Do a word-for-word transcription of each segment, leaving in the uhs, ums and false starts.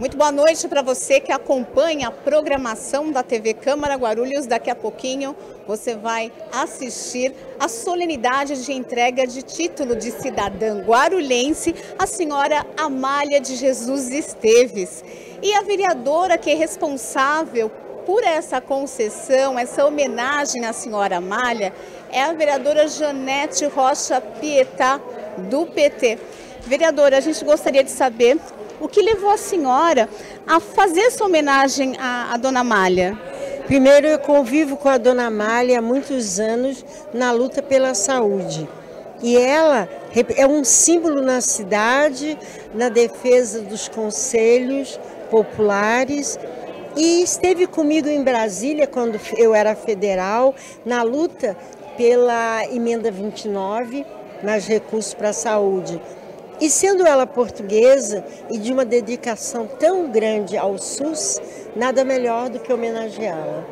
Muito boa noite para você que acompanha a programação da T V Câmara Guarulhos. Daqui a pouquinho você vai assistir a solenidade de entrega de título de cidadã guarulhense, a senhora Amália de Jesus Esteves. E a vereadora que é responsável por essa concessão, essa homenagem à senhora Amália, é a vereadora Janete Rocha Pietá, do P T. Vereadora, a gente gostaria de saber o que levou a senhora a fazer essa homenagem à, à dona Amália. Primeiro, eu convivo com a dona Amália há muitos anos na luta pela saúde. E ela é um símbolo na cidade, na defesa dos conselhos populares. E esteve comigo em Brasília, quando eu era federal, na luta pela emenda vinte e nove, nas recursos para a saúde. E sendo ela portuguesa e de uma dedicação tão grande ao SUS, nada melhor do que homenageá-la.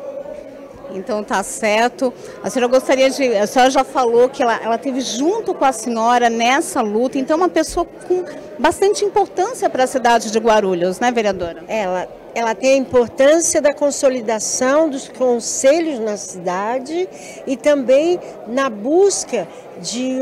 Então tá certo. A senhora gostaria de... A senhora já falou que ela, ela teve junto com a senhora nessa luta, então é uma pessoa com bastante importância para a cidade de Guarulhos, né, vereadora? Ela, ela tem a importância da consolidação dos conselhos na cidade e também na busca de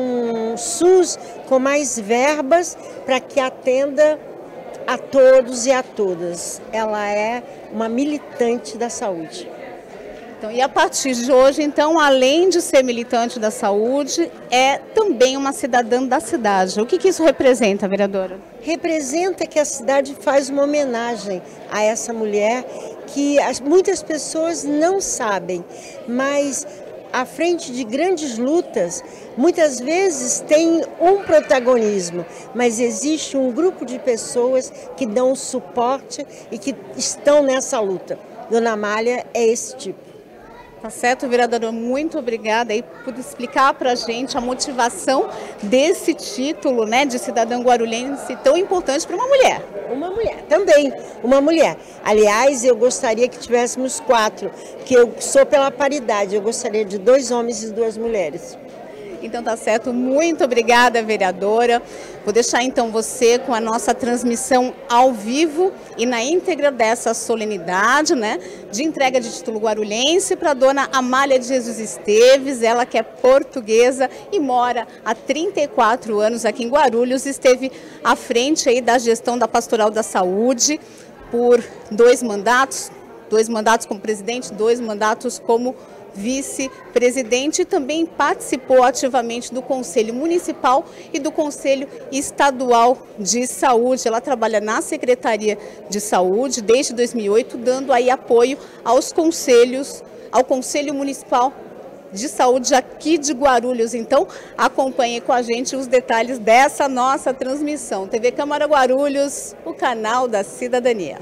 um SUS com mais verbas para que atenda a todos e a todas. Ela é uma militante da saúde. Então, e a partir de hoje, então, além de ser militante da saúde, é também uma cidadã da cidade. O que, que isso representa, vereadora? Representa que a cidade faz uma homenagem a essa mulher que as, muitas pessoas não sabem, mas à frente de grandes lutas, muitas vezes tem um protagonismo, mas existe um grupo de pessoas que dão suporte e que estão nessa luta. Dona Amália é esse tipo. Tá certo, vereadora, muito obrigada aí por explicar para a gente a motivação desse título, né, de cidadã guarulhense tão importante para uma mulher. Uma mulher, também, uma mulher. Aliás, eu gostaria que tivéssemos quatro, que eu sou pela paridade, eu gostaria de dois homens e duas mulheres. Então tá certo, muito obrigada, vereadora. Vou deixar então você com a nossa transmissão ao vivo e na íntegra dessa solenidade, né, de entrega de título guarulhense para a dona Amália de Jesus Esteves, ela que é portuguesa e mora há trinta e quatro anos aqui em Guarulhos, esteve à frente aí da gestão da Pastoral da Saúde por dois mandatos, dois mandatos como presidente, dois mandatos como vice-presidente, e também participou ativamente do Conselho Municipal e do Conselho Estadual de Saúde. Ela trabalha na Secretaria de Saúde desde dois mil e oito, dando aí apoio aos conselhos, ao Conselho Municipal de Saúde aqui de Guarulhos. Então, acompanhe com a gente os detalhes dessa nossa transmissão. T V Câmara Guarulhos, o canal da cidadania.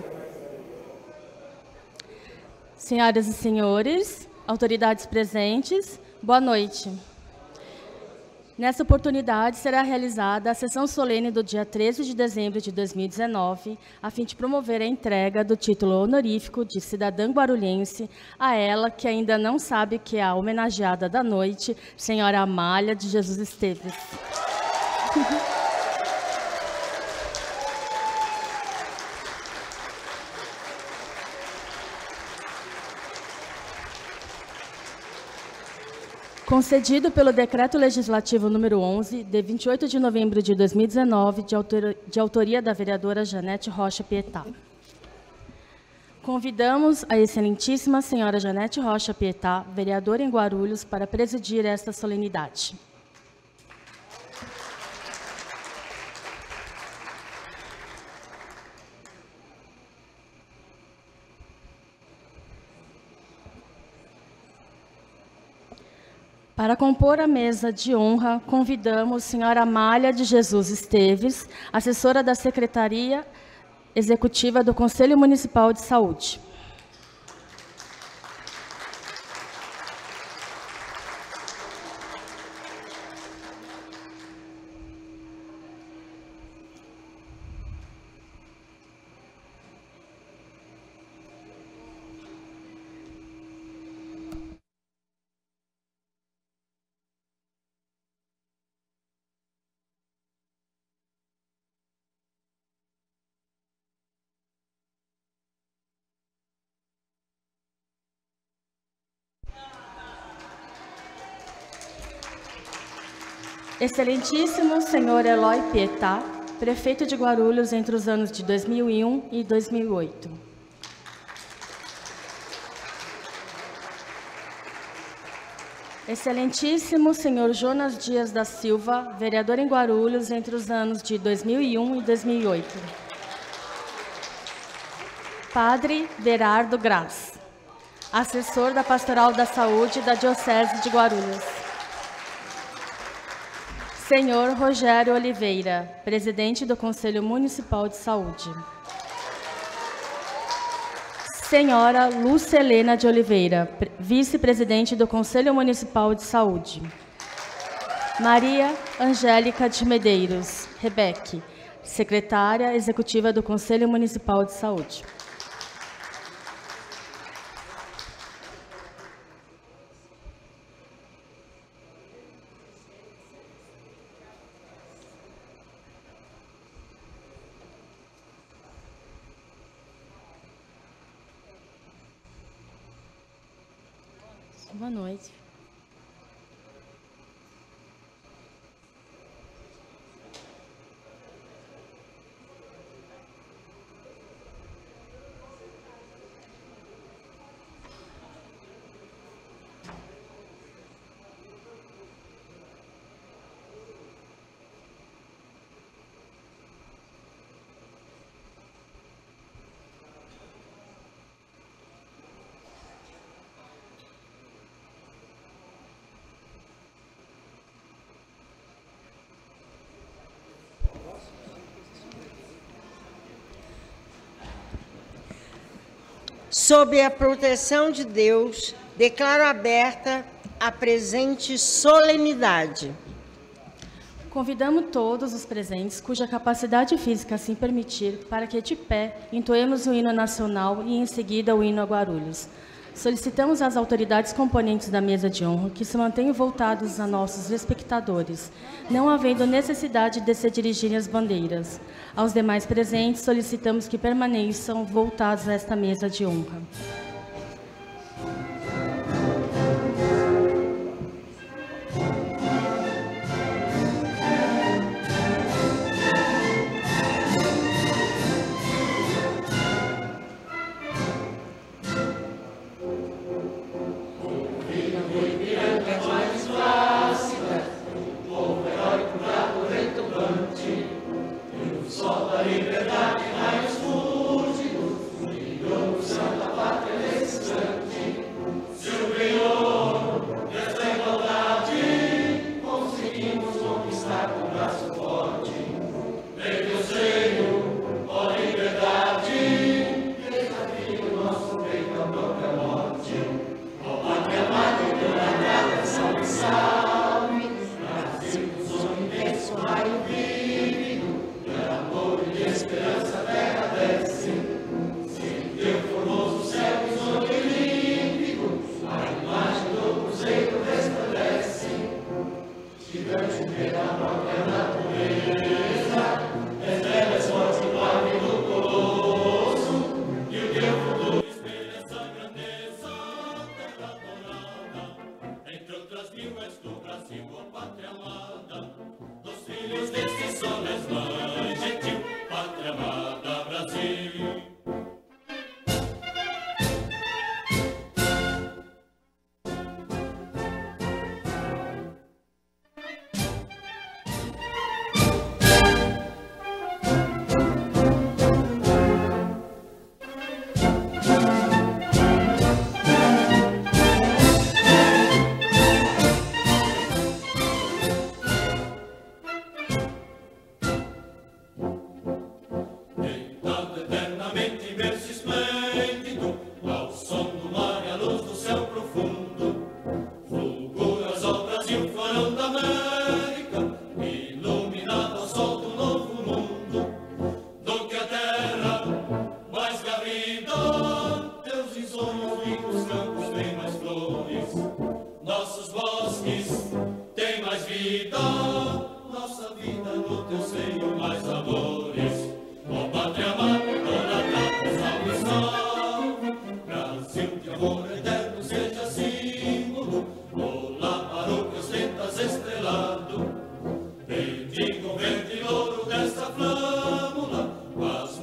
Senhoras e senhores, autoridades presentes, boa noite. Nessa oportunidade será realizada a sessão solene do dia treze de dezembro de dois mil e dezenove, a fim de promover a entrega do título honorífico de cidadã guarulhense a ela que ainda não sabe que é a homenageada da noite, senhora Amália de Jesus Esteves. Concedido pelo Decreto Legislativo número onze, de vinte e oito de novembro de dois mil e dezenove, de, autor, de autoria da vereadora Janete Rocha Pietá. Convidamos a excelentíssima senhora Janete Rocha Pietá, vereadora em Guarulhos, para presidir esta solenidade. Para compor a mesa de honra, convidamos a senhora Amália de Jesus Esteves, assessora da Secretaria Executiva do Conselho Municipal de Saúde. Excelentíssimo senhor Eloy Pietá, prefeito de Guarulhos entre os anos de dois mil e um e dois mil e oito. Excelentíssimo senhor Jonas Dias da Silva, vereador em Guarulhos entre os anos de dois mil e um e dois mil e oito. Padre Berardo Graz, assessor da Pastoral da Saúde da Diocese de Guarulhos. Senhor Rogério Oliveira, presidente do Conselho Municipal de Saúde. Senhora Lúcia Helena de Oliveira, vice-presidente do Conselho Municipal de Saúde. Maria Angélica de Medeiros, Rebeque, secretária executiva do Conselho Municipal de Saúde. Boa noite. Sob a proteção de Deus, declaro aberta a presente solenidade. Convidamos todos os presentes, cuja capacidade física assim permitir, para que de pé entoemos o hino nacional e em seguida o hino a Guarulhos. Solicitamos às autoridades componentes da mesa de honra que se mantenham voltados a nossos espectadores, não havendo necessidade de se dirigirem às bandeiras. Aos demais presentes, solicitamos que permaneçam voltados a esta mesa de honra. Salve,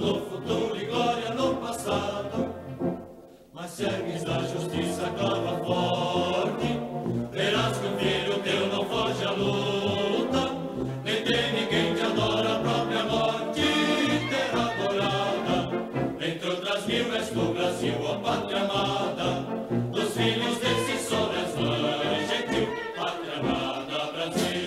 no futuro e glória no passado. Mas segues a justiça, clama forte, verás que o filho teu não foge à luta, nem tem ninguém que adora a própria morte, terra adorada. Entre outras mil és do Brasil, ó pátria amada, dos filhos desse sol és mãe gentil, pátria amada Brasil.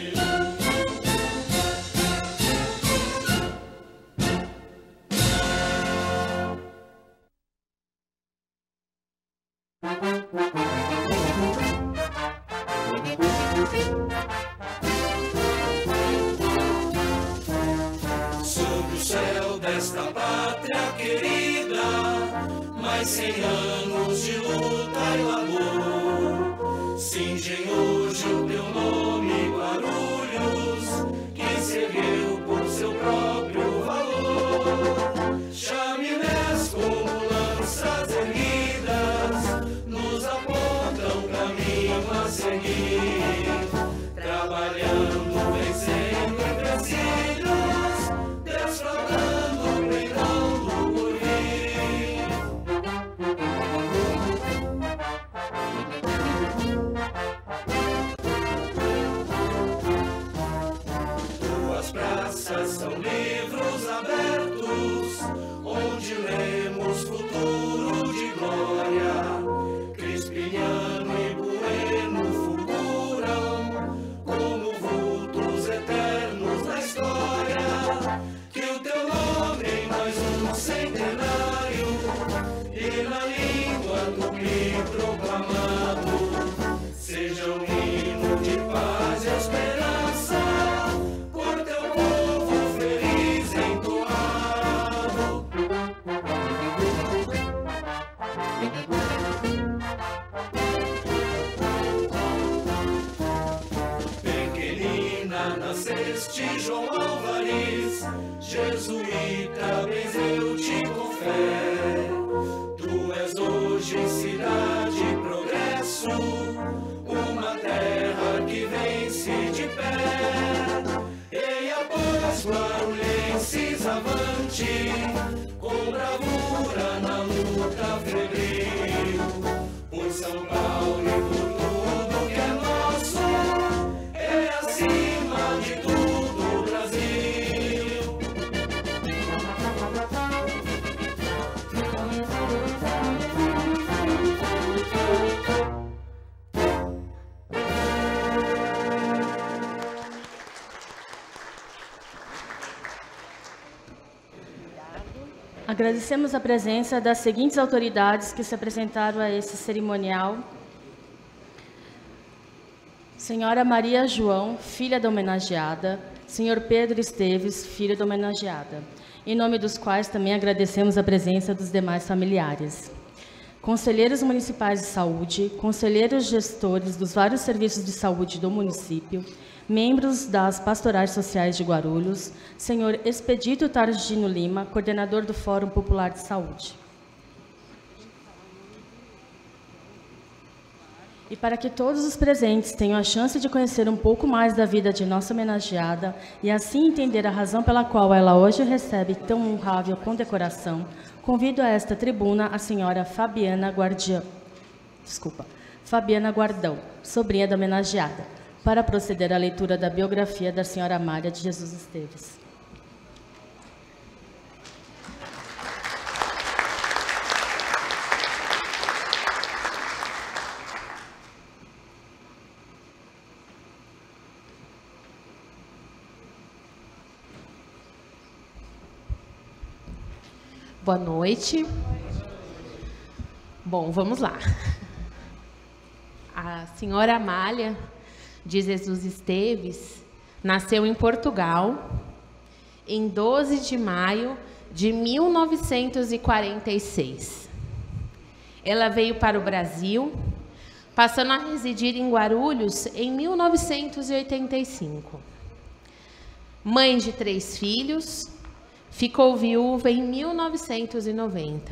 Sob o céu desta pátria querida, mais cem anos de luta e labor, cingem hoje o teu nome, Guarulhos, que se ergueu por seu próprio valor. Chaminés como lanças erguidas nos apontam caminho a seguir, trabalhando, vencendo empecilhos, desfrutando o peitão do porvir. Tuas praças são livros abertos, onde lemos futuro de glória. Crispiniano e Bueno fulguram como vultos eternos na história. Que o teu nome em mais um centenário e na língua tupi proclamado seja um hino de paz e esperança por teu povo feliz entoado. Pequenina nasceste, João Álvares, jesuíta, benzeu-te com fé. Tu és hoje cidade e progresso, uma terra que vence de pé. Eia, pois, guarulhenses, avante, com bravura na luta febril, por São Paulo e por tudo que é nosso, é acima de tudo o Brasil. Agradecemos a presença das seguintes autoridades que se apresentaram a esse cerimonial. Senhora Maria João, filha da homenageada, senhor Pedro Esteves, filho da homenageada, em nome dos quais também agradecemos a presença dos demais familiares. Conselheiros municipais de saúde, conselheiros gestores dos vários serviços de saúde do município, membros das pastorais sociais de Guarulhos, senhor Expedito Targino Lima, coordenador do Fórum Popular de Saúde. E para que todos os presentes tenham a chance de conhecer um pouco mais da vida de nossa homenageada e assim entender a razão pela qual ela hoje recebe tão honrável condecoração, convido a esta tribuna a senhora Fabiana Guardião, desculpa, Fabiana Guardão, sobrinha da homenageada, para proceder à leitura da biografia da senhora Amália de Jesus Esteves. Boa noite. Bom, vamos lá. A senhora Amália de Jesus Esteves nasceu em Portugal em doze de maio de mil novecentos e quarenta e seis. Ela veio para o Brasil, passando a residir em Guarulhos em mil novecentos e oitenta e cinco. Mãe de três filhos, ficou viúva em mil novecentos e noventa.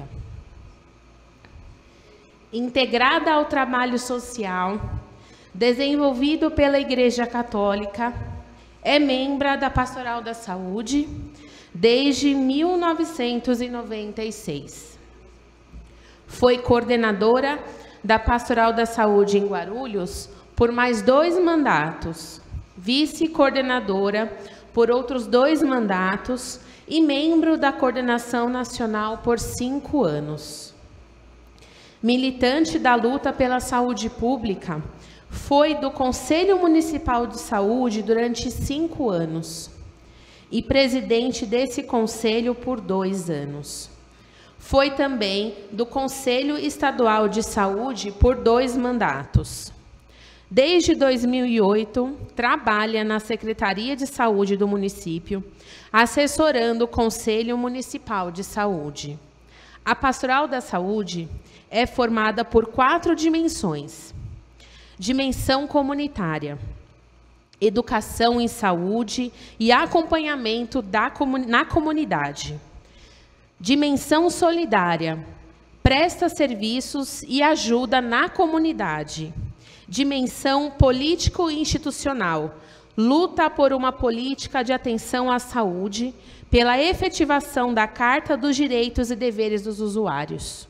Integrada ao trabalho social desenvolvido pela Igreja Católica, é membro da Pastoral da Saúde, desde mil novecentos e noventa e seis. Foi coordenadora da Pastoral da Saúde em Guarulhos por mais dois mandatos, vice-coordenadora por outros dois mandatos e membro da Coordenação Nacional por cinco anos. Militante da luta pela saúde pública, foi do Conselho Municipal de Saúde durante cinco anos e presidente desse conselho por dois anos. Foi também do Conselho Estadual de Saúde por dois mandatos. Desde dois mil e oito, trabalha na Secretaria de Saúde do município, assessorando o Conselho Municipal de Saúde. A Pastoral da Saúde é formada por quatro dimensões. Dimensão comunitária, educação em saúde e acompanhamento da comuni- na comunidade. Dimensão solidária, presta serviços e ajuda na comunidade. Dimensão político-institucional, luta por uma política de atenção à saúde, pela efetivação da Carta dos Direitos e Deveres dos Usuários.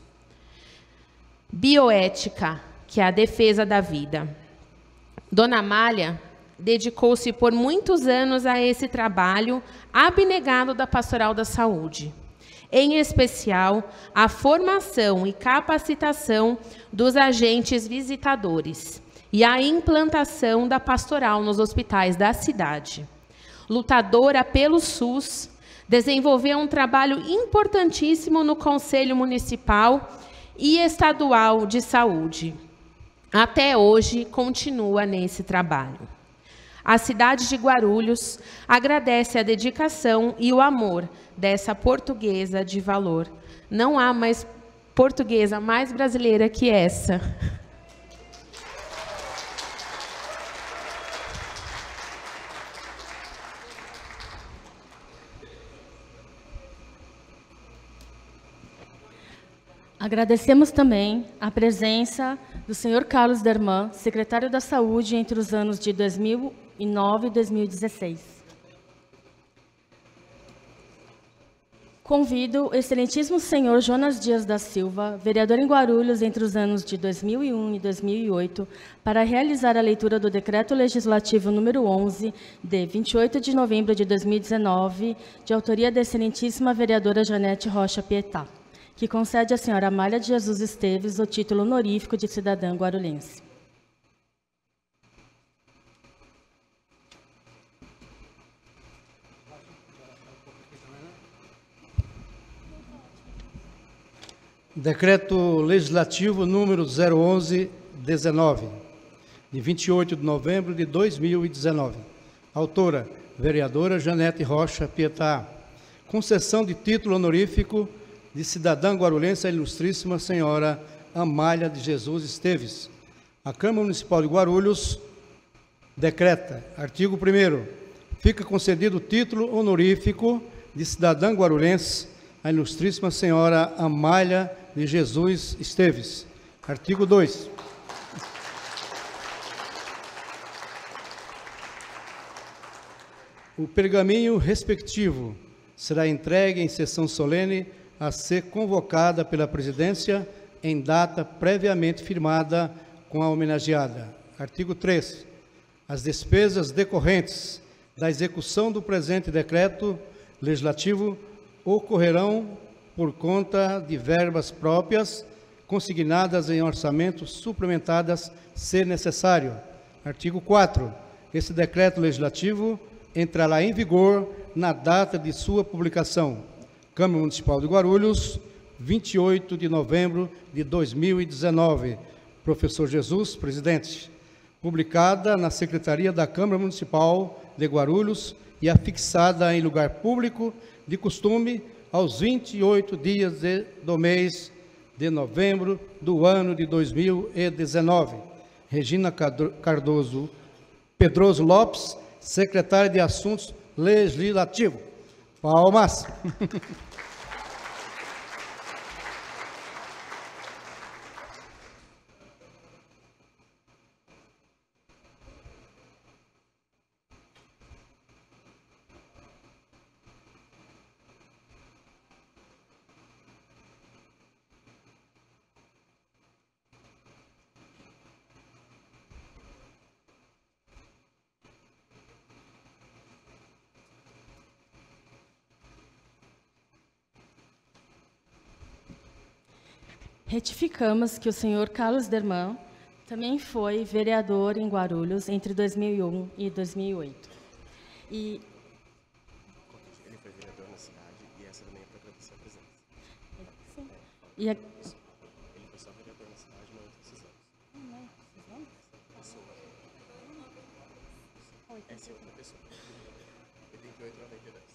Bioética, que é a defesa da vida. Dona Amália dedicou-se por muitos anos a esse trabalho abnegado da Pastoral da Saúde, em especial a formação e capacitação dos agentes visitadores e a implantação da pastoral nos hospitais da cidade. Lutadora pelo SUS, desenvolveu um trabalho importantíssimo no Conselho Municipal e Estadual de Saúde. Até hoje, continua nesse trabalho. A cidade de Guarulhos agradece a dedicação e o amor dessa portuguesa de valor. Não há mais portuguesa mais brasileira que essa. Agradecemos também a presença do senhor Carlos Derman, secretário da Saúde entre os anos de dois mil e nove e dois mil e dezesseis. Convido o excelentíssimo senhor Jonas Dias da Silva, vereador em Guarulhos entre os anos de dois mil e um e dois mil e oito, para realizar a leitura do Decreto Legislativo número onze, de vinte e oito de novembro de dois mil e dezenove, de autoria da excelentíssima vereadora Janete Rocha Pietá, que concede à senhora Amália de Jesus Esteves o título honorífico de cidadã guarulhense. Decreto Legislativo número zero onze dezenove, de vinte e oito de novembro de dois mil e dezenove. Autora, vereadora Janete Rocha Pietá. Concessão de título honorífico de cidadã guarulhense à ilustríssima senhora Amália de Jesus Esteves. A Câmara Municipal de Guarulhos decreta, artigo primeiro, fica concedido o título honorífico de cidadã guarulhense à ilustríssima senhora Amália de Jesus Esteves. Artigo dois. O pergaminho respectivo será entregue em sessão solene a ser convocada pela presidência em data previamente firmada com a homenageada. Artigo três. As despesas decorrentes da execução do presente decreto legislativo ocorrerão por conta de verbas próprias consignadas em orçamento suplementadas, se necessário. Artigo quatro. Esse decreto legislativo entrará em vigor na data de sua publicação. Câmara Municipal de Guarulhos, vinte e oito de novembro de dois mil e dezenove. Professor Jesus, presidente. Publicada na Secretaria da Câmara Municipal de Guarulhos e afixada em lugar público de costume aos vinte e oito dias de, do mês de novembro do ano de dois mil e dezenove. Regina Cardoso Pedroso Lopes, secretária de Assuntos Legislativos. Palmas. Retificamos que o senhor Carlos Derman também foi vereador em Guarulhos entre dois mil e um e dois mil e oito. E ele foi vereador na cidade e essa também é para agradecer a presença. Sim. E a... Ele foi só vereador na cidade, mas esses anos. Não, esses anos? Essa é outra pessoa. oitenta e oito, noventa e dois.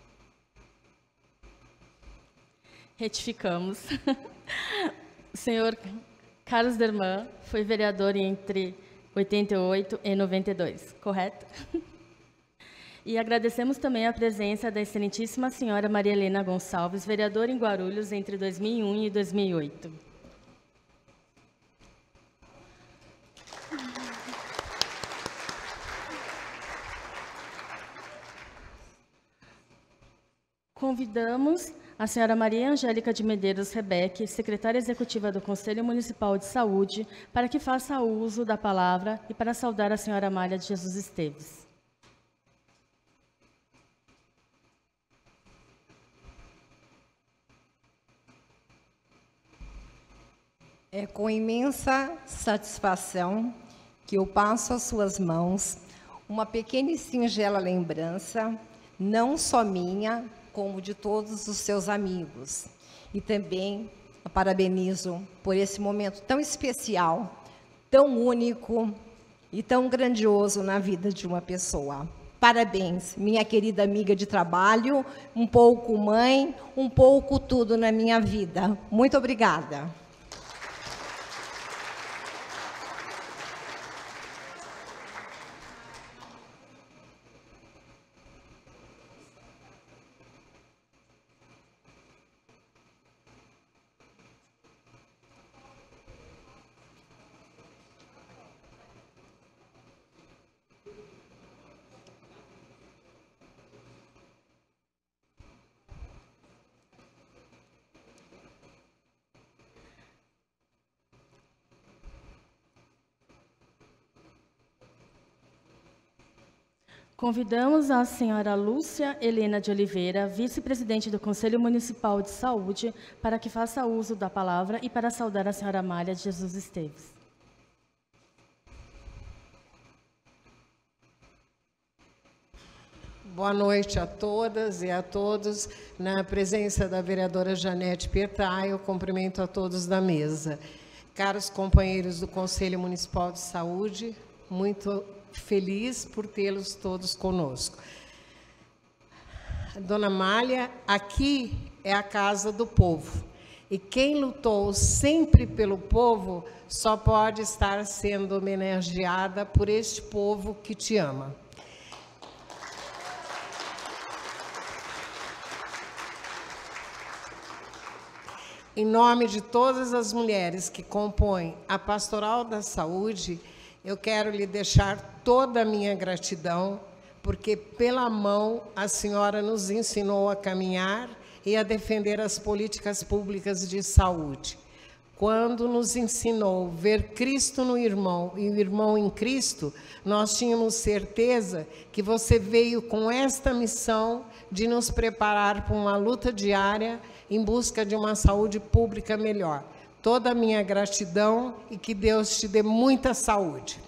Retificamos. O senhor Carlos Derman foi vereador entre oitenta e oito e noventa e dois, correto? E agradecemos também a presença da excelentíssima senhora Maria Helena Gonçalves, vereadora em Guarulhos entre dois mil e um e dois mil e oito. Convidamos a senhora Maria Angélica de Medeiros Rebeque, secretária executiva do Conselho Municipal de Saúde, para que faça uso da palavra e para saudar a senhora Amália de Jesus Esteves. É com imensa satisfação que eu passo às suas mãos uma pequena e singela lembrança, não só minha, como de todos os seus amigos. E também a parabenizo por esse momento tão especial, tão único e tão grandioso na vida de uma pessoa. Parabéns, minha querida amiga de trabalho, um pouco mãe, um pouco tudo na minha vida. Muito obrigada. Convidamos a senhora Lúcia Helena de Oliveira, vice-presidente do Conselho Municipal de Saúde, para que faça uso da palavra e para saudar a senhora Amália de Jesus Esteves. Boa noite a todas e a todos. Na presença da vereadora Janete Pietá, eu cumprimento a todos da mesa. Caros companheiros do Conselho Municipal de Saúde, muito feliz por tê-los todos conosco. Dona Amália, aqui é a casa do povo. E quem lutou sempre pelo povo só pode estar sendo homenageada por este povo que te ama. Em nome de todas as mulheres que compõem a Pastoral da Saúde, eu quero lhe deixar toda a minha gratidão, porque pela mão a senhora nos ensinou a caminhar e a defender as políticas públicas de saúde. Quando nos ensinou ver Cristo no irmão e o irmão em Cristo, nós tínhamos certeza que você veio com esta missão de nos preparar para uma luta diária em busca de uma saúde pública melhor. Toda a minha gratidão e que Deus te dê muita saúde.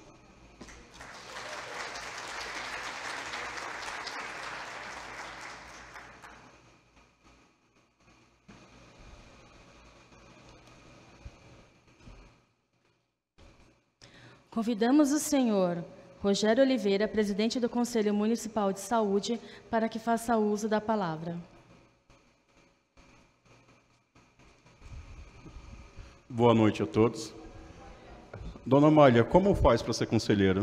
Convidamos o senhor Rogério Oliveira, presidente do Conselho Municipal de Saúde, para que faça uso da palavra. Boa noite a todos. Dona Amália, como faz para ser conselheira?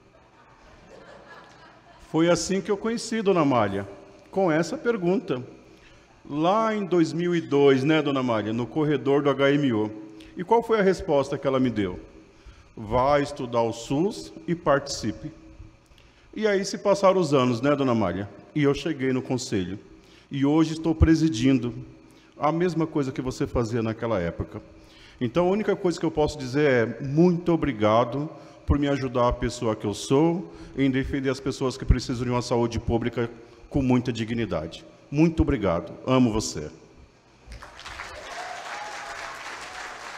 Foi assim que eu conheci Dona Amália, com essa pergunta. Lá em dois mil e dois, né, Dona Amália, no corredor do H M O. E qual foi a resposta que ela me deu? Vá estudar o SUS e participe. E aí se passaram os anos, né, Dona Amália? E eu cheguei no conselho. E hoje estou presidindo a mesma coisa que você fazia naquela época. Então, a única coisa que eu posso dizer é muito obrigado por me ajudar a pessoa que eu sou em defender as pessoas que precisam de uma saúde pública com muita dignidade. Muito obrigado. Amo você.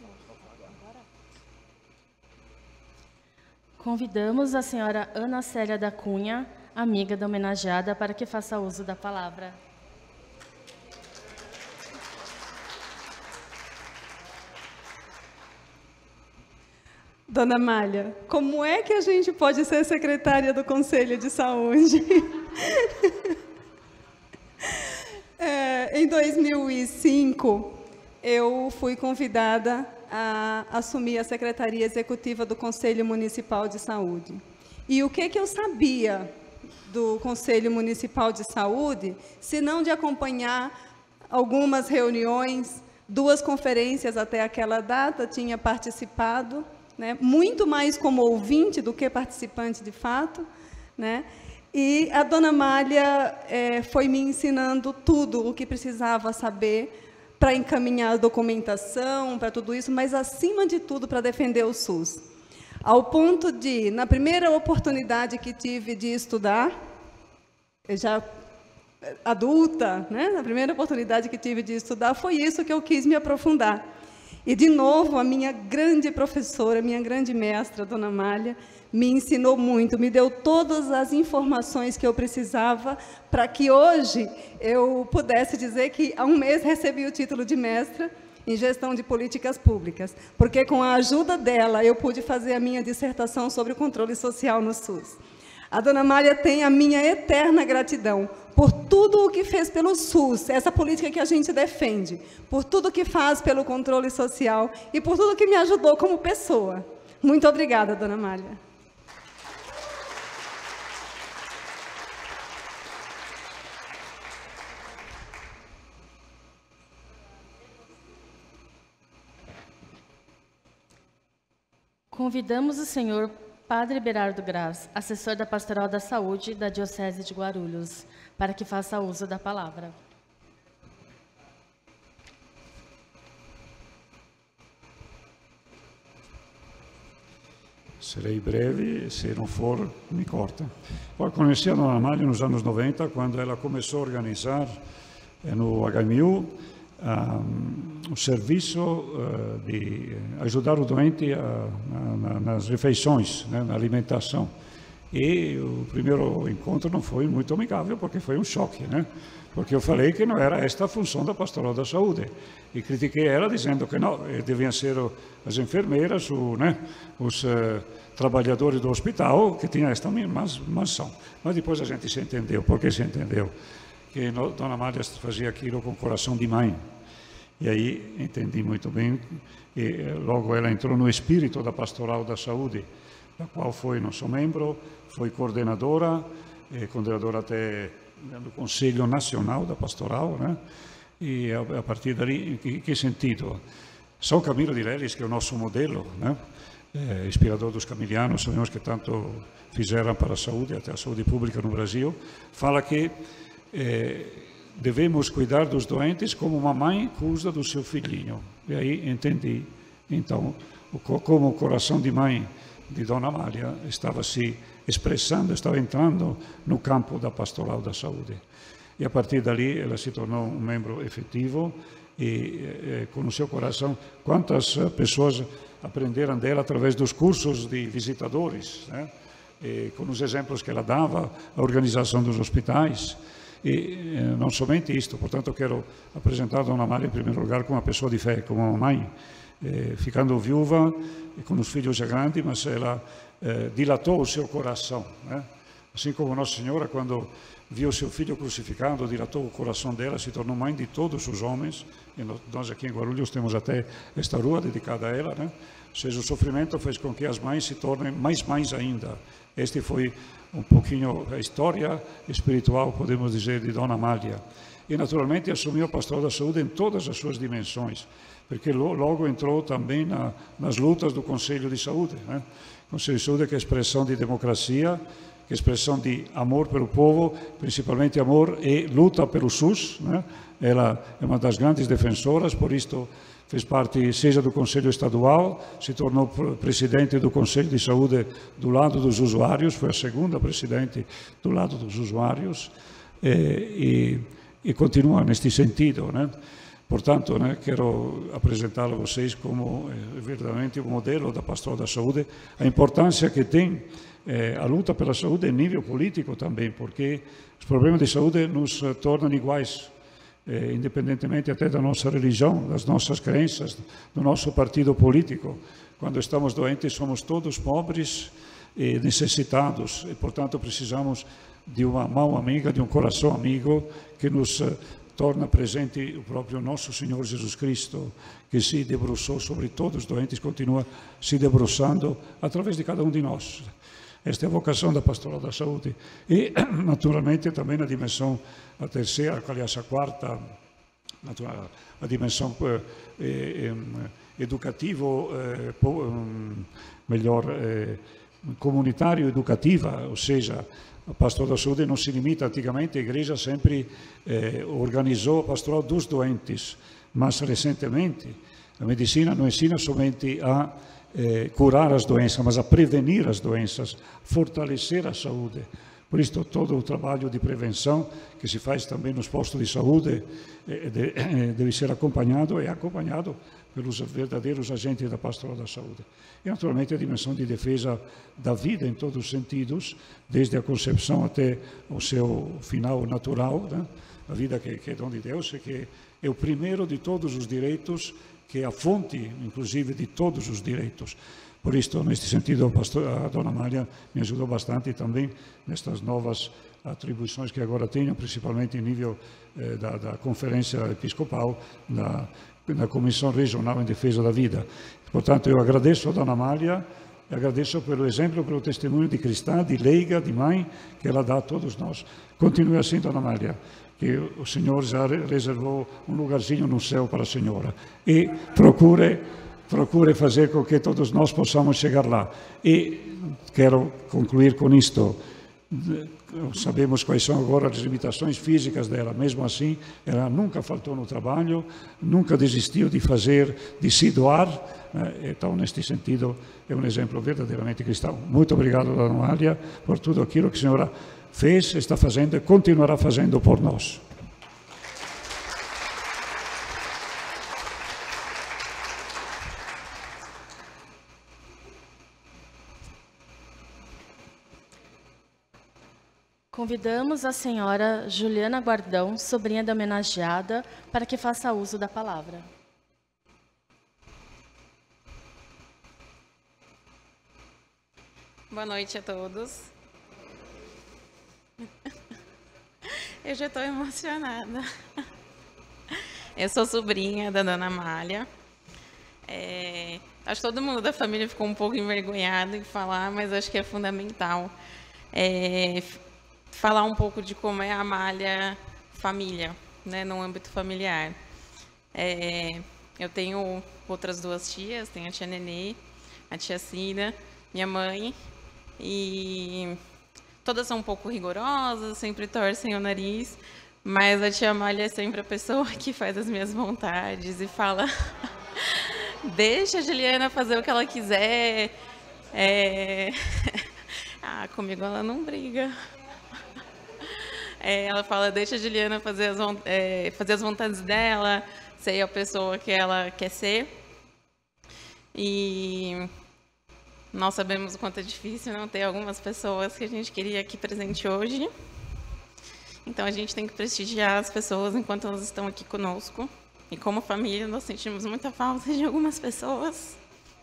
Convidamos a senhora Ana Célia da Cunha, amiga da homenageada, para que faça uso da palavra. Dona Amália, como é que a gente pode ser secretária do Conselho de Saúde? é, em dois mil e cinco, eu fui convidada a assumir a Secretaria Executiva do Conselho Municipal de Saúde. E o que, que eu sabia do Conselho Municipal de Saúde, se não de acompanhar algumas reuniões, duas conferências até aquela data, tinha participado, né, muito mais como ouvinte do que participante de fato, né? E a Dona Amália é, foi me ensinando tudo o que precisava saber para encaminhar a documentação, para tudo isso, mas, acima de tudo, para defender o SUS. Ao ponto de, na primeira oportunidade que tive de estudar, eu já adulta, né? Na primeira oportunidade que tive de estudar, foi isso que eu quis me aprofundar. E, de novo, a minha grande professora, minha grande mestra, Dona Amália, me ensinou muito, me deu todas as informações que eu precisava para que hoje eu pudesse dizer que há um mês recebi o título de mestra em gestão de políticas públicas, porque com a ajuda dela eu pude fazer a minha dissertação sobre o controle social no SUS. A Dona Amália tem a minha eterna gratidão por tudo o que fez pelo SUS, essa política que a gente defende, por tudo que faz pelo controle social e por tudo que me ajudou como pessoa. Muito obrigada, Dona Amália. Convidamos o senhor Padre Berardo Graz, assessor da Pastoral da Saúde da Diocese de Guarulhos, para que faça uso da palavra. Serei breve, se não for, me corta. Eu conheci a Dona Amália nos anos noventa, quando ela começou a organizar no H M U um, o serviço uh, de ajudar o doente a, na, nas refeições, né, na alimentação. E o primeiro encontro não foi muito amigável, porque foi um choque, né? Porque eu falei que não era esta a função da Pastoral da Saúde. E critiquei ela dizendo que não, deviam ser as enfermeiras, o, né, os uh, trabalhadores do hospital, que tinham esta mansão. Mas depois a gente se entendeu. Por que se entendeu? Que Dona Amália fazia aquilo com coração de mãe. E aí entendi muito bem, e logo ela entrou no espírito da Pastoral da Saúde, da qual foi nosso membro, foi coordenadora, eh, coordenadora até no Conselho Nacional da Pastoral, né? E a, a partir dali, em que, que sentido? São Camilo de Lelis, que é o nosso modelo, né? É, inspirador dos camilianos, sabemos que tanto fizeram para a saúde, até a saúde pública no Brasil, fala que eh, devemos cuidar dos doentes como uma mãe cuida do seu filhinho. E aí entendi, então, o, como o coração de mãe de Dona Amália estava se expressando, estava entrando no campo da Pastoral da Saúde. E a partir dali ela se tornou um membro efetivo e eh, com o seu coração, quantas pessoas aprenderam dela através dos cursos de visitadores, né? E, com os exemplos que ela dava, a organização dos hospitais. E eh, não somente isto, portanto, eu quero apresentar a Dona Amália, em primeiro lugar, como uma pessoa de fé, como uma mãe, eh, ficando viúva, e com os filhos já grandes, mas ela eh, dilatou o seu coração, né? Assim como Nossa Senhora, quando viu seu filho crucificado, dilatou o coração dela, se tornou mãe de todos os homens, e nós aqui em Guarulhos temos até esta rua dedicada a ela, né? Ou seja, o sofrimento fez com que as mães se tornem mais mães ainda. Este foi um pouquinho a história espiritual, podemos dizer, de Dona Amália. E, naturalmente, assumiu a Pastoral da Saúde em todas as suas dimensões, porque logo entrou também na, nas lutas do Conselho de Saúde, né? O Conselho de Saúde, que é a expressão de democracia, que é a expressão de amor pelo povo, principalmente amor e luta pelo SUS, né? Ela é uma das grandes defensoras, por isto fez parte, seja do Conselho Estadual, se tornou presidente do Conselho de Saúde do lado dos usuários, foi a segunda presidente do lado dos usuários, e, e, e continua neste sentido, né? Portanto, né, quero apresentar a vocês como eh, verdadeiramente um modelo da Pastoral da Saúde, a importância que tem eh, a luta pela saúde em nível político também, porque os problemas de saúde nos eh, tornam iguais, eh, independentemente até da nossa religião, das nossas crenças, do nosso partido político. Quando estamos doentes, somos todos pobres e necessitados, e, portanto, precisamos de uma mão amiga, de um coração amigo que nos eh, torna presente o próprio nosso Senhor Jesus Cristo, que se debruçou sobre todos os doentes, continua se debruçando através de cada um de nós. Esta é a vocação da Pastoral da Saúde. E, naturalmente, também a dimensão, a terceira, aliás, a quarta, a dimensão eh, eh, educativo, eh, melhor, eh, comunitário-educativa, ou seja, a Pastoral da Saúde não se limita. Antigamente a Igreja sempre eh, organizou a Pastoral dos doentes, mas recentemente a medicina não ensina somente a eh, curar as doenças, mas a prevenir as doenças, fortalecer a saúde. Por isso, todo o trabalho de prevenção que se faz também nos postos de saúde eh, de, eh, deve ser acompanhado e acompanhado pelos verdadeiros agentes da Pastoral da Saúde. E, naturalmente, a dimensão de defesa da vida em todos os sentidos, desde a concepção até o seu final natural, né? A vida que, que é dom de Deus, e que é o primeiro de todos os direitos, que é a fonte, inclusive, de todos os direitos. Por isso, neste sentido, a, pastor, a dona Amália me ajudou bastante também nestas novas atribuições que agora tenho, principalmente em nível eh, da, da Conferência Episcopal, da na Comissão Regional em Defesa da Vida. Portanto, eu agradeço a dona Amália, agradeço pelo exemplo, pelo testemunho de cristã, de leiga, de mãe, que ela dá a todos nós. Continue assim, dona Amália, que o Senhor já reservou um lugarzinho no céu para a senhora. E procure, procure fazer com que todos nós possamos chegar lá. E quero concluir com isto. Sabemos quais são agora as limitações físicas dela, mesmo assim, ela nunca faltou no trabalho, nunca desistiu de fazer, de se doar, né? Então, neste sentido, é um exemplo verdadeiramente cristão. Muito obrigado, dona Amália, por tudo aquilo que a senhora fez, está fazendo e continuará fazendo por nós. Convidamos a senhora Juliana Guardão, sobrinha da homenageada, para que faça uso da palavra. Boa noite a todos. Eu já estou emocionada. Eu sou sobrinha da dona Amália. É, acho que todo mundo da família ficou um pouco envergonhado em falar, mas acho que é fundamental. É, falar um pouco de como é a Amália família, né, no âmbito familiar. É, eu tenho outras duas tias, tenho a tia Nenê, a tia Cida, minha mãe, e todas são um pouco rigorosas, sempre torcem o nariz, mas a tia Amália é sempre a pessoa que faz as minhas vontades e fala, deixa a Juliana fazer o que ela quiser. É... ah, comigo ela não briga. É, ela fala, deixa a Juliana fazer as, é, fazer as vontades dela, ser a pessoa que ela quer ser. E nós sabemos o quanto é difícil não ter algumas pessoas que a gente queria aqui presente hoje. Então, a gente tem que prestigiar as pessoas enquanto elas estão aqui conosco. E como família, nós sentimos muita falta de algumas pessoas.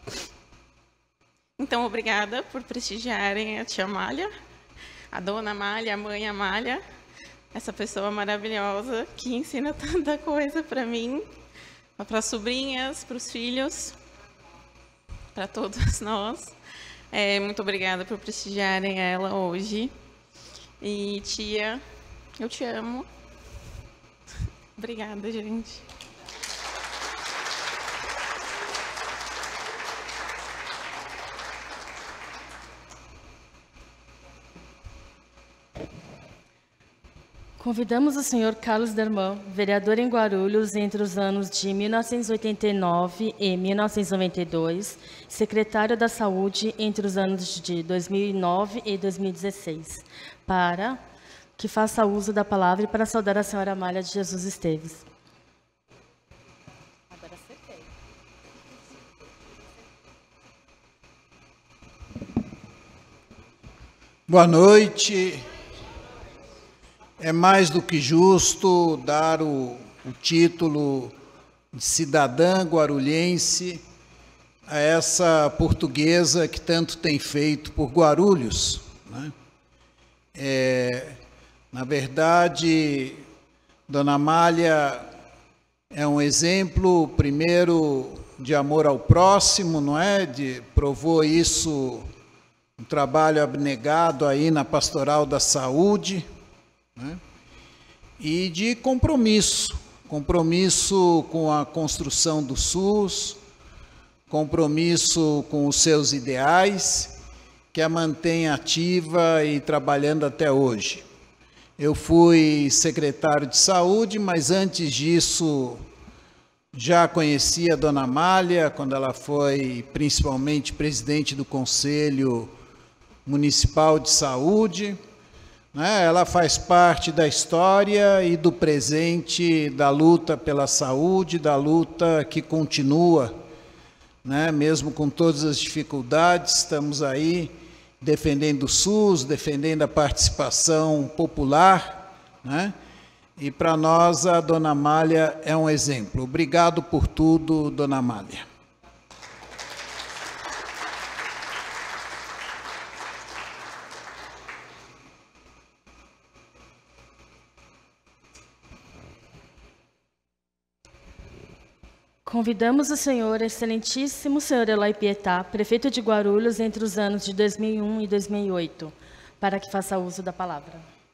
Então, obrigada por prestigiarem a tia Amália, a dona Amália, a mãe Amália, essa pessoa maravilhosa que ensina tanta coisa para mim, para as sobrinhas, para os filhos, para todos nós. É, muito obrigada por prestigiarem ela hoje. E, tia, eu te amo. Obrigada, gente. Convidamos o senhor Carlos Dermão, vereador em Guarulhos entre os anos de mil novecentos e oitenta e nove e mil novecentos e noventa e dois, secretário da Saúde entre os anos de dois mil e nove e dois mil e dezesseis, para que faça uso da palavra e para saudar a senhora Amália de Jesus Esteves. Boa noite. É mais do que justo dar o, o título de cidadã guarulhense a essa portuguesa que tanto tem feito por Guarulhos, né? É, na verdade, Dona Amália é um exemplo, primeiro, de amor ao próximo, não é? De, provou isso, um trabalho abnegado aí na Pastoral da Saúde, né? E de compromisso, compromisso com a construção do SUS, compromisso com os seus ideais, que a mantém ativa e trabalhando até hoje. Eu fui secretário de saúde, mas antes disso já conhecia a Dona Amália, quando ela foi principalmente presidente do Conselho Municipal de Saúde, né? Ela faz parte da história e do presente da luta pela saúde, da luta que continua, né? Mesmo com todas as dificuldades, estamos aí defendendo o SUS, defendendo a participação popular, né? E para nós a Dona Amália é um exemplo. Obrigado por tudo, Dona Amália. Convidamos o senhor, excelentíssimo senhor Eloy Pietá, prefeito de Guarulhos, entre os anos de dois mil e um e dois mil e oito, para que faça uso da palavra.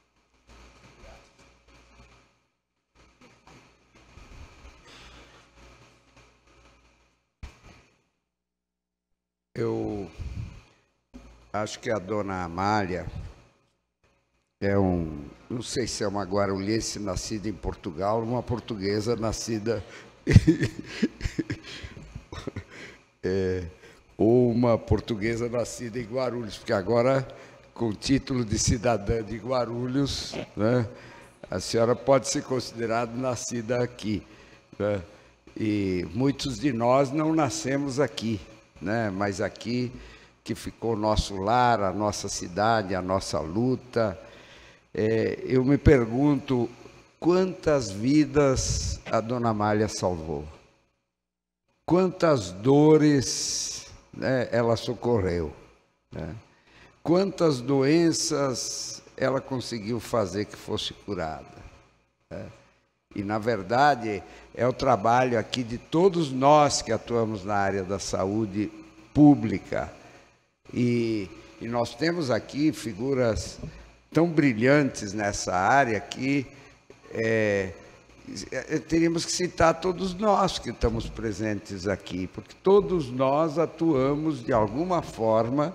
Eu acho que a Dona Amália é um, não sei se é uma guarulhense nascida em Portugal, uma portuguesa nascida é, ou uma portuguesa nascida em Guarulhos, porque agora, com o título de cidadã de Guarulhos, né, a senhora pode ser considerada nascida aqui, né? E muitos de nós não nascemos aqui, né, mas aqui que ficou o nosso lar, a nossa cidade, a nossa luta. É, eu me pergunto, quantas vidas a Dona Amália salvou? Quantas dores, né, ela socorreu? Né? Quantas doenças ela conseguiu fazer que fosse curada? Né? E, na verdade, é o trabalho aqui de todos nós que atuamos na área da saúde pública. E, e nós temos aqui figuras tão brilhantes nessa área que É, teríamos que citar todos nós que estamos presentes aqui, porque todos nós atuamos de alguma forma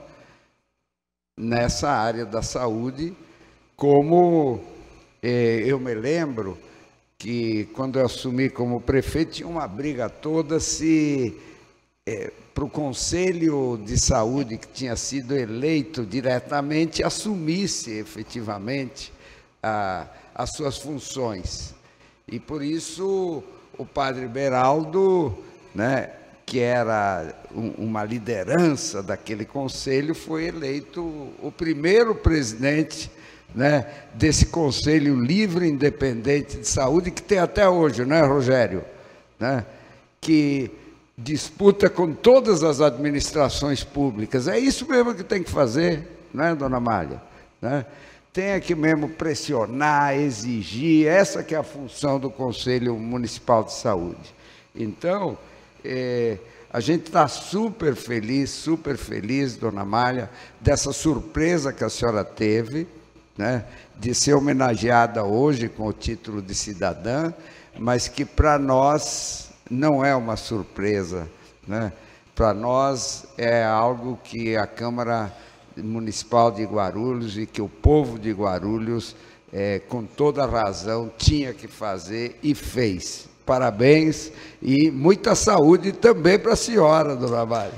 nessa área da saúde, como eh, eu me lembro que quando eu assumi como prefeito tinha uma briga toda se eh, para o Conselho de Saúde que tinha sido eleito diretamente assumisse efetivamente a as suas funções. E por isso o padre Beraldo, né, que era um, uma liderança daquele conselho, foi eleito o primeiro presidente, né, desse Conselho Livre e Independente de Saúde, que tem até hoje, né, Rogério? Né, que disputa com todas as administrações públicas. É isso mesmo que tem que fazer, né, Dona Amália? Né? Tem que mesmo pressionar, exigir, essa que é a função do Conselho Municipal de Saúde. Então, é, a gente está super feliz, super feliz, Dona Amália, dessa surpresa que a senhora teve, né, de ser homenageada hoje com o título de cidadã, mas que para nós não é uma surpresa, né? Para nós é algo que a Câmara Municipal de Guarulhos e que o povo de Guarulhos, é, com toda razão, tinha que fazer e fez. Parabéns e muita saúde também para a senhora, Dona Amália.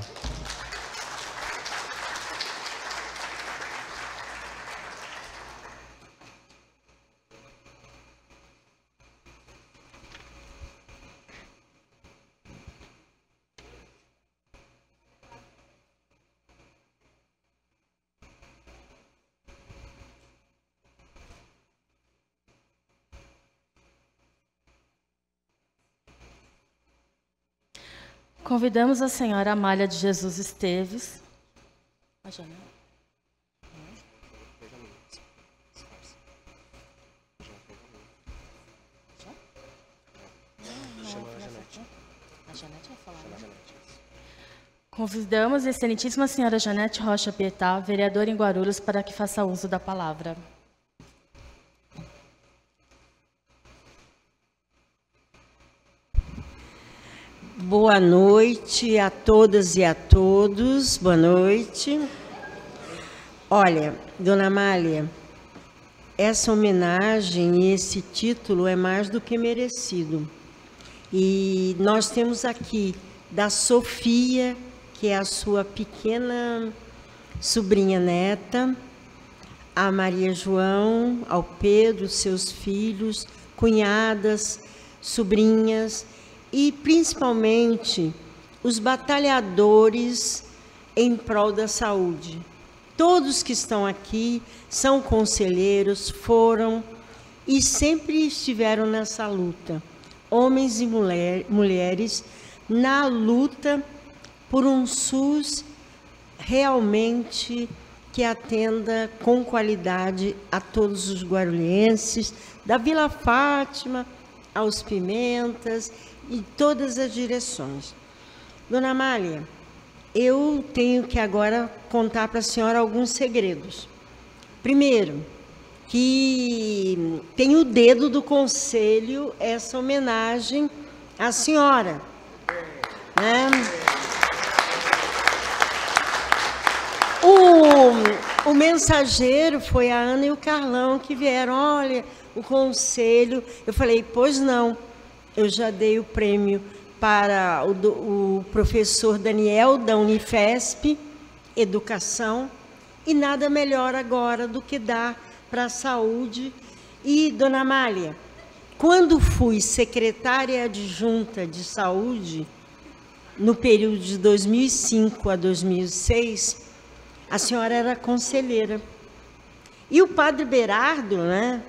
Convidamos a senhora Amália de Jesus Esteves. A Janete. Convidamos a excelentíssima senhora Janete Rocha Pietá, vereadora em Guarulhos, para que faça uso da palavra. Boa noite a todas e a todos. Boa noite. Olha, dona Amália, essa homenagem e esse título é mais do que merecido. E nós temos aqui da Sofia, que é a sua pequena sobrinha neta, a Maria João, ao Pedro, seus filhos, cunhadas, sobrinhas e principalmente os batalhadores em prol da saúde. Todos que estão aqui são conselheiros, foram e sempre estiveram nessa luta, homens e mulher, mulheres, na luta por um SUS realmente que atenda com qualidade a todos os guarulhenses, da Vila Fátima aos Pimentas e todas as direções. Dona Amália, eu tenho que agora contar para a senhora alguns segredos. Primeiro, que tem o dedo do conselho essa homenagem à senhora, né? O, o mensageiro foi a Ana e o Carlão que vieram, olha, o conselho. Eu falei, pois não, eu já dei o prêmio para o, do, o professor Daniel, da Unifesp, Educação, e nada melhor agora do que dar para a saúde. E, dona Amália, quando fui secretária adjunta de saúde, no período de dois mil e cinco a dois mil e seis, a senhora era conselheira. E o padre Berardo, né,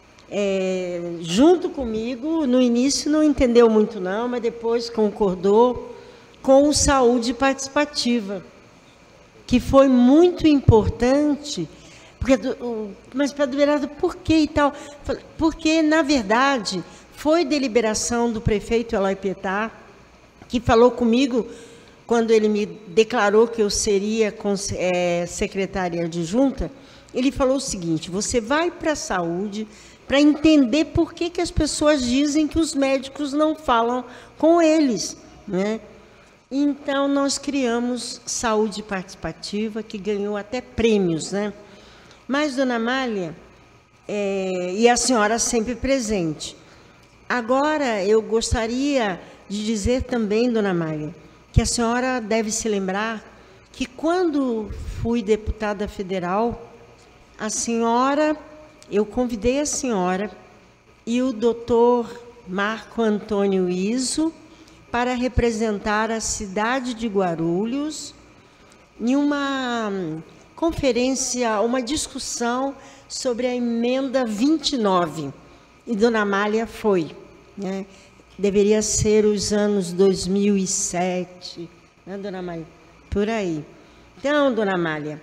é, junto comigo, no início não entendeu muito não, mas depois concordou com o Saúde Participativa, que foi muito importante. Porque, mas, padre Berardo, por que e tal? Porque, na verdade, foi deliberação do prefeito Eloy Pietá, que falou comigo quando ele me declarou que eu seria é, secretária adjunta. Ele falou o seguinte, você vai para a saúde para entender por que, que as pessoas dizem que os médicos não falam com eles, né? Então, nós criamos Saúde Participativa, que ganhou até prêmios, né? Mas, dona Amália, é, e a senhora sempre presente. Agora, eu gostaria de dizer também, dona Amália, que a senhora deve se lembrar que quando fui deputada federal, a senhora, eu convidei a senhora e o doutor Marco Antônio Iso para representar a cidade de Guarulhos em uma conferência, uma discussão sobre a emenda vinte e nove. E dona Amália foi, né? Deveria ser os anos dois mil e sete, né, dona Amália? Por aí. Então, dona Amália,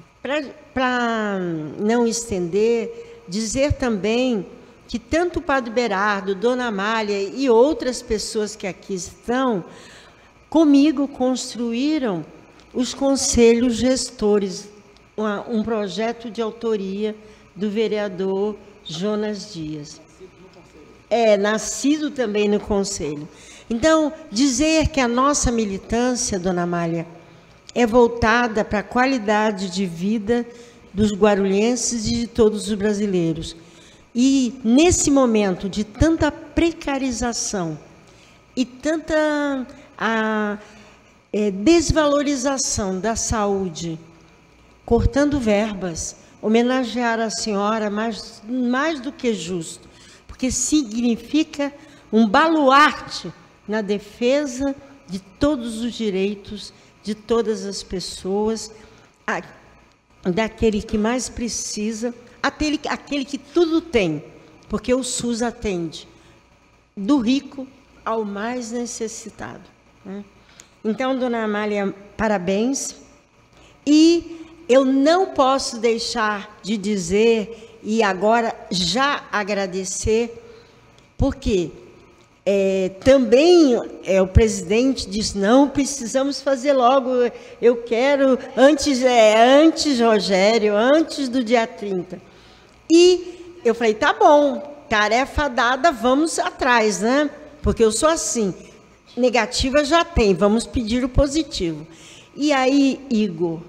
para não estender, dizer também que tanto o padre Berardo, dona Amália e outras pessoas que aqui estão, comigo construíram os conselhos gestores, um projeto de autoria do vereador Jonas Dias. É, nascido também no Conselho. Então, dizer que a nossa militância, dona Amália, é voltada para a qualidade de vida dos guarulhenses e de todos os brasileiros. E, nesse momento de tanta precarização e tanta a, é, desvalorização da saúde, cortando verbas, homenagear a senhora mais, mais do que justo, que significa um baluarte na defesa de todos os direitos de todas as pessoas, a, daquele que mais precisa, aquele, aquele que tudo tem, porque o SUS atende do rico ao mais necessitado, né? Então, dona Amália, parabéns. E eu não posso deixar de dizer, e agora já agradecer, porque é, também é, o presidente disse, não, precisamos fazer logo, eu quero, antes, é, antes, Rogério, antes do dia trinta. E eu falei, tá bom, tarefa dada, vamos atrás, né? Porque eu sou assim, negativa já tem, vamos pedir o positivo. E aí, Igor,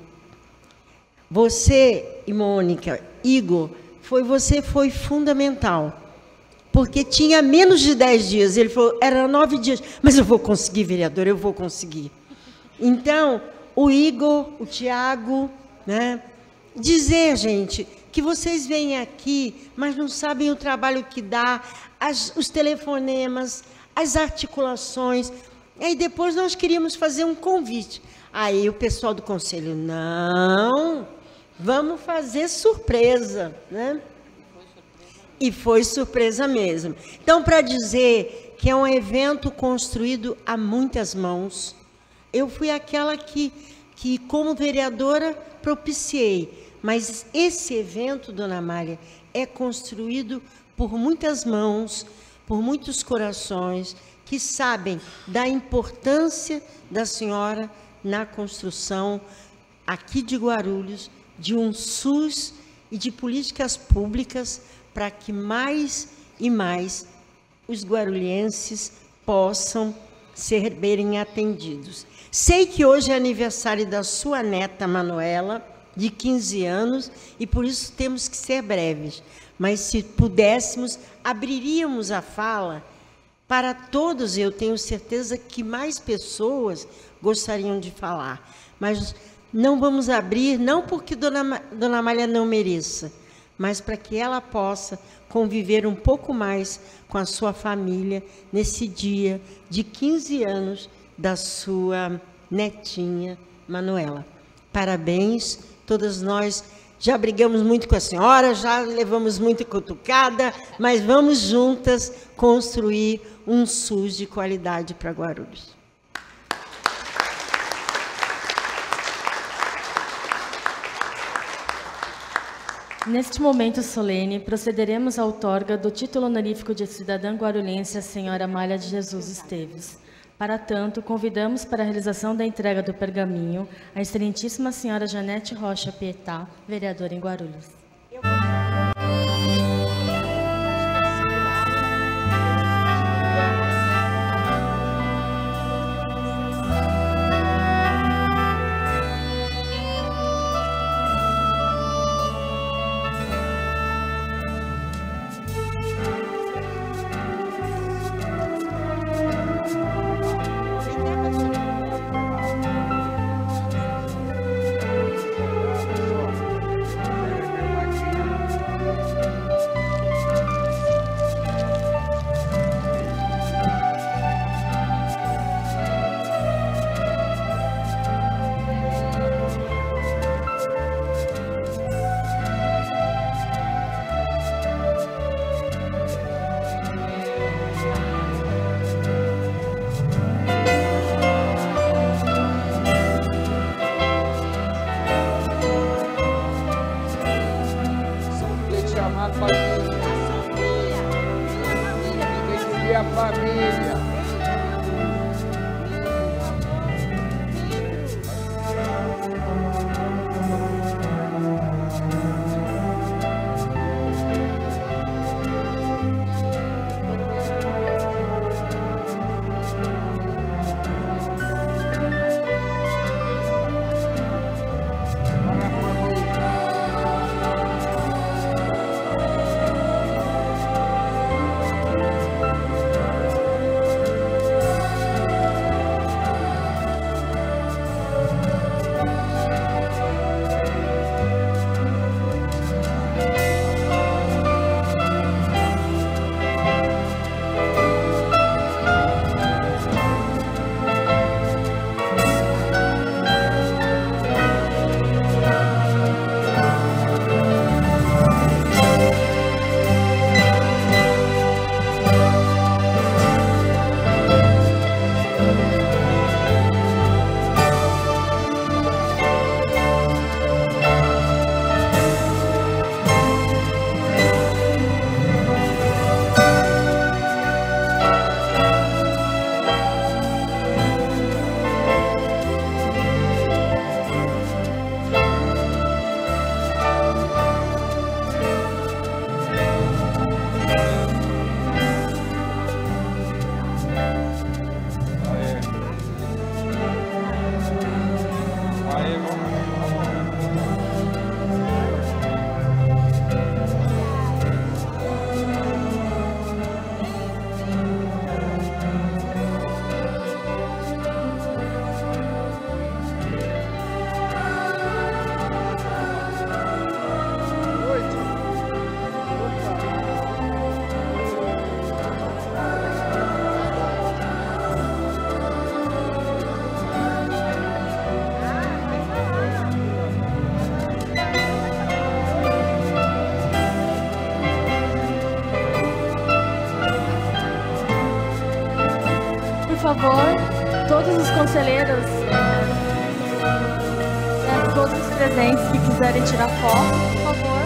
você e Mônica, Igor, foi, você foi fundamental, porque tinha menos de dez dias, ele falou, era nove dias, mas eu vou conseguir, vereador, eu vou conseguir. Então, o Igor, o Tiago, né, dizer, gente, que vocês vêm aqui, mas não sabem o trabalho que dá, as, os telefonemas, as articulações. Aí depois nós queríamos fazer um convite. Aí o pessoal do conselho, não, vamos fazer surpresa, né? E foi surpresa mesmo. Então, para dizer que é um evento construído a muitas mãos, eu fui aquela que, que como vereadora, propiciei. Mas esse evento, dona Amália, é construído por muitas mãos, por muitos corações que sabem da importância da senhora na construção aqui de Guarulhos, de um SUS e de políticas públicas para que mais e mais os guarulhenses possam ser bem atendidos. Sei que hoje é aniversário da sua neta Manuela, de quinze anos, e por isso temos que ser breves. Mas, se pudéssemos, abriríamos a fala para todos, eu tenho certeza que mais pessoas gostariam de falar. Mas não vamos abrir, não porque Dona, Dona Amália não mereça, mas para que ela possa conviver um pouco mais com a sua família nesse dia de quinze anos da sua netinha Manuela. Parabéns, todas nós já brigamos muito com a senhora, já levamos muita cutucada, mas vamos juntas construir um SUS de qualidade para Guarulhos. Neste momento solene, procederemos à outorga do título honorífico de cidadã guarulhense à senhora Amália de Jesus Esteves. Para tanto, convidamos para a realização da entrega do pergaminho a excelentíssima senhora Janete Rocha Pietá, vereadora em Guarulhos. favor, todos os conselheiros, é, é, todos os presentes que quiserem tirar foto, por favor.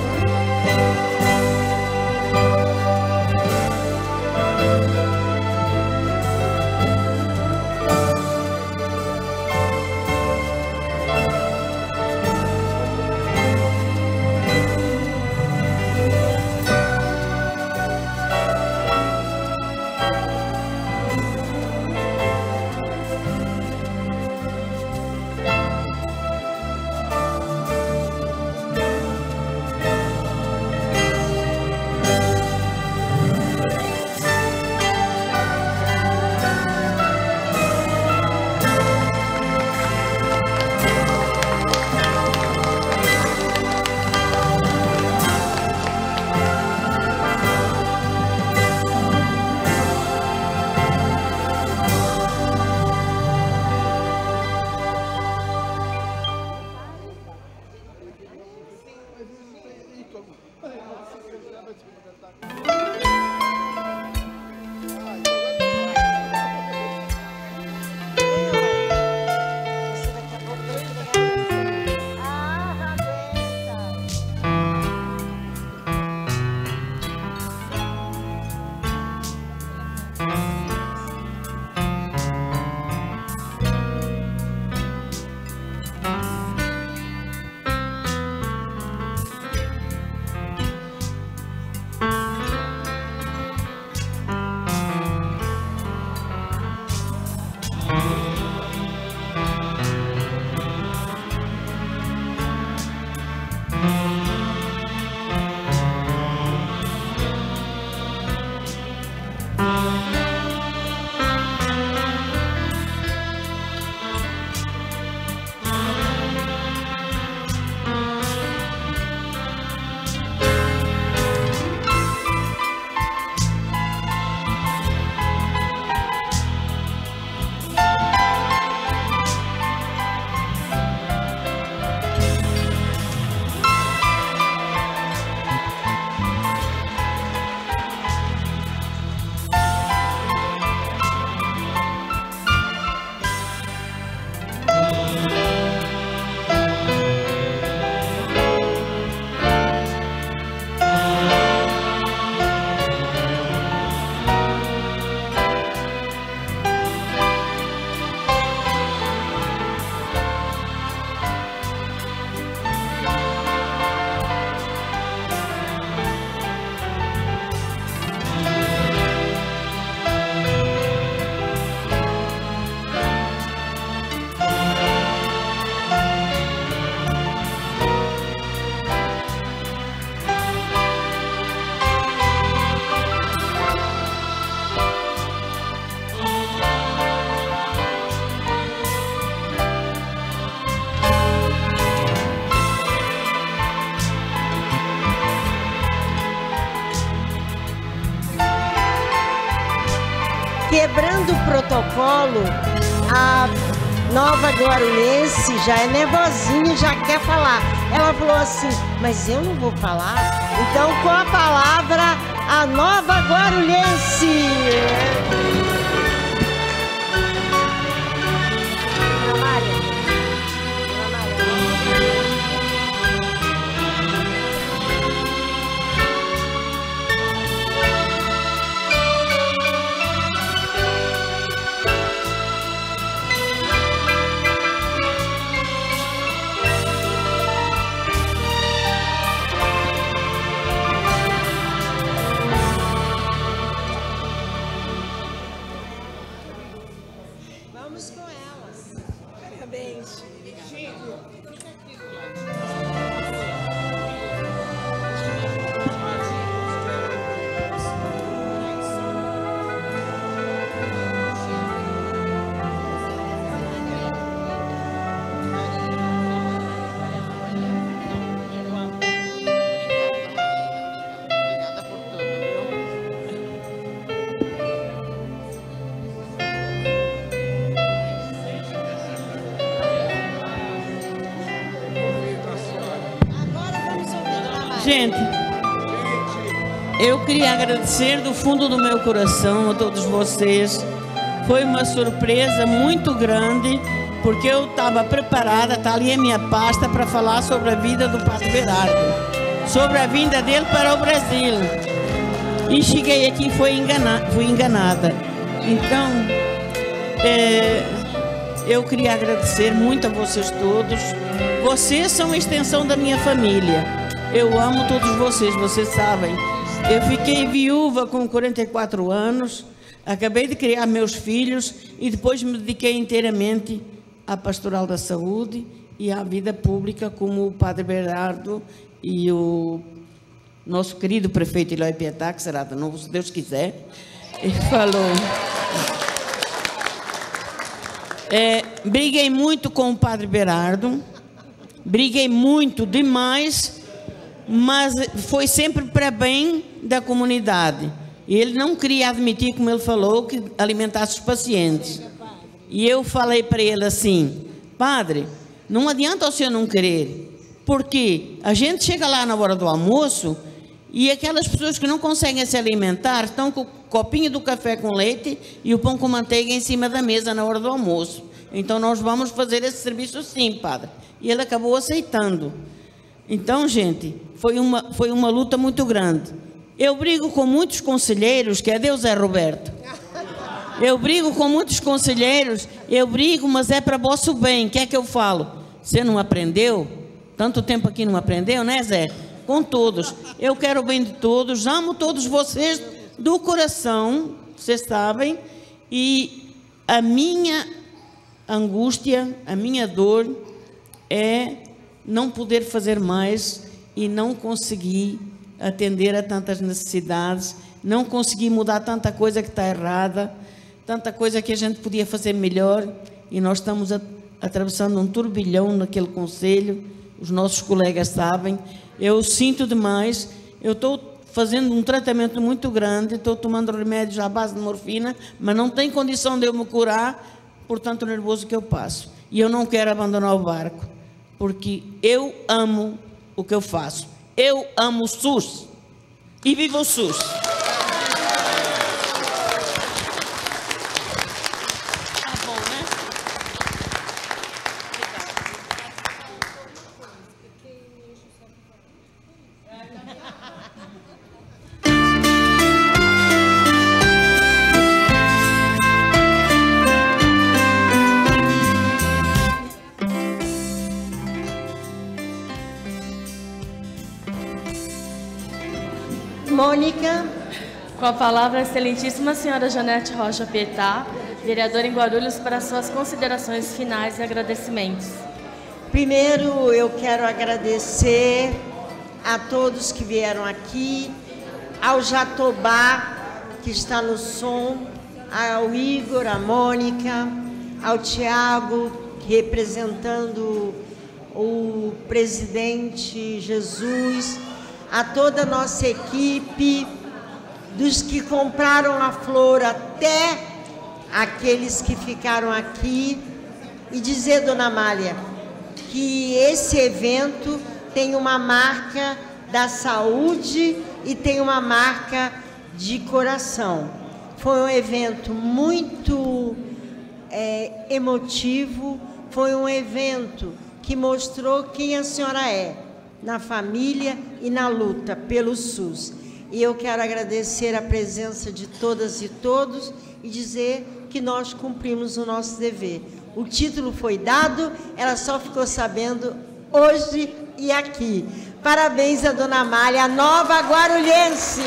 Quebrando o protocolo, a Nova Guarulhense já é nervosinha, já quer falar. Ela falou assim, mas eu não vou falar? Então, com a palavra, a Nova Guarulhense. Gente, eu queria agradecer do fundo do meu coração a todos vocês foi uma surpresa muito grande, porque eu estava preparada, está ali a minha pasta, para falar sobre a vida do Padre Berardo, sobre a vinda dele para o Brasil. E cheguei aqui e fui, engana, fui enganada. Então, é, eu queria agradecer muito a vocês todos. Vocês são a extensão da minha família. Eu amo todos vocês, vocês sabem. Eu fiquei viúva com quarenta e quatro anos, acabei de criar meus filhos e depois me dediquei inteiramente à pastoral da saúde e à vida pública, como o Padre Berardo e o nosso querido prefeito Eloy Pietá, que será de novo, se Deus quiser, ele falou. É, briguei muito com o Padre Berardo, briguei muito demais, mas foi sempre para bem da comunidade. E ele não queria admitir, como ele falou, que alimentasse os pacientes. E eu falei para ele assim: padre, não adianta o senhor não querer, porque a gente chega lá na hora do almoço e aquelas pessoas que não conseguem se alimentar estão com o copinho do café com leite e o pão com manteiga em cima da mesa na hora do almoço. Então nós vamos fazer esse serviço sim, padre. E ele acabou aceitando. Então, gente, foi uma, foi uma luta muito grande. Eu brigo com muitos conselheiros, que é Deus é Roberto. Eu brigo com muitos conselheiros, eu brigo, mas é para vosso bem. O que é que eu falo? Você não aprendeu? Tanto tempo aqui não aprendeu, né, Zé? Com todos. Eu quero o bem de todos, amo todos vocês do coração, vocês sabem. E a minha angústia, a minha dor é não poder fazer mais e não conseguir atender a tantas necessidades, não conseguir mudar tanta coisa que está errada, tanta coisa que a gente podia fazer melhor, e nós estamos a, atravessando um turbilhão naquele conselho, os nossos colegas sabem. Eu sinto demais, eu estou fazendo um tratamento muito grande, estou tomando remédios à base de morfina, mas não tem condição de eu me curar por tanto nervoso que eu passo. E eu não quero abandonar o barco, porque eu amo o que eu faço. Eu amo o SUS e viva o SUS. Mônica. Com a palavra, a excelentíssima senhora Janete Rocha Pietá, vereadora em Guarulhos, para suas considerações finais e agradecimentos. Primeiro, eu quero agradecer a todos que vieram aqui, ao Jatobá, que está no som, ao Igor, à Mônica, ao Tiago, representando o presidente Jesus, a toda a nossa equipe, dos que compraram a flor até aqueles que ficaram aqui, e dizer, dona Amália, que esse evento tem uma marca da saúde e tem uma marca de coração. Foi um evento muito é, emotivo, foi um evento que mostrou quem a senhora é, na família e na luta pelo SUS. E eu quero agradecer a presença de todas e todos e dizer que nós cumprimos o nosso dever. O título foi dado, ela só ficou sabendo hoje e aqui. Parabéns a dona Amália, a nova guarulhense.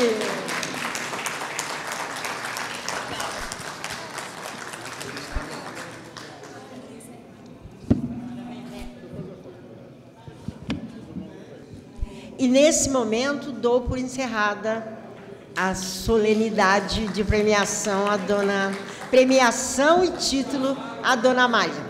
E nesse momento dou por encerrada a solenidade de premiação a dona premiação e título a dona Amália.